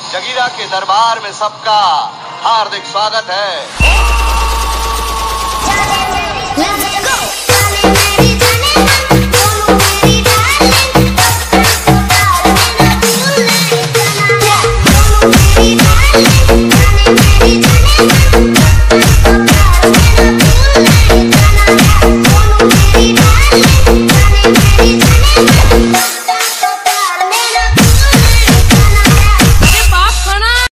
जगीरा के दरबार में सबका हार्दिक स्वागत है।